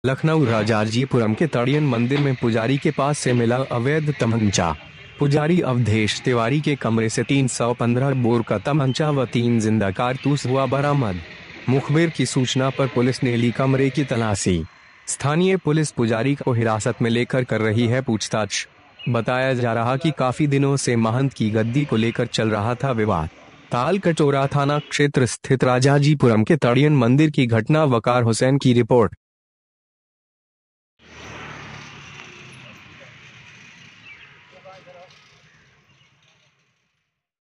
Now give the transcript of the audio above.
लखनऊ राजाजीपुरम के तड़ियन मंदिर में पुजारी के पास से मिला अवैध तमंचा। पुजारी अवधेश तिवारी के कमरे से 315 बोर का तमंचा व 3 जिंदा कारतूस हुआ बरामद। मुखबिर की सूचना पर पुलिस ने ली कमरे की तलाशी। स्थानीय पुलिस पुजारी को हिरासत में लेकर कर रही है पूछताछ। बताया जा रहा कि काफी दिनों से महंत की गद्दी को लेकर चल रहा था विवाद। ताल कटोरा थाना क्षेत्र स्थित राजाजीपुरम के तड़ियन मंदिर की घटना। वकार हुसैन की रिपोर्ट।